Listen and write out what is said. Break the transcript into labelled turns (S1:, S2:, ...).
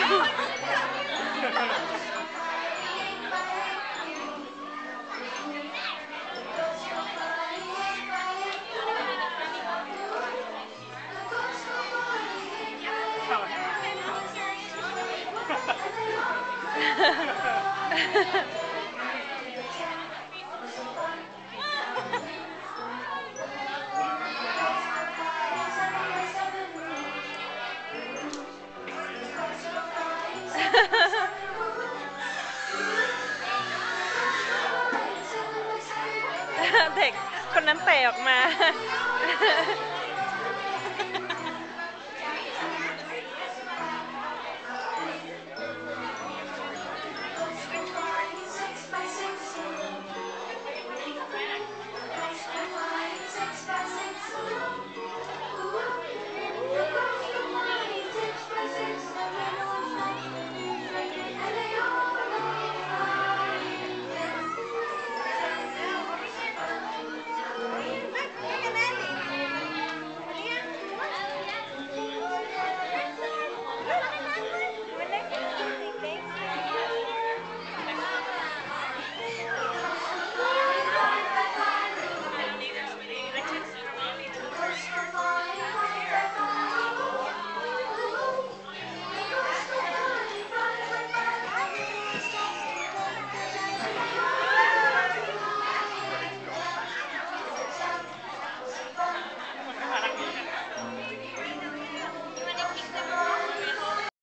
S1: เด็กคนนั้นเตะออกมา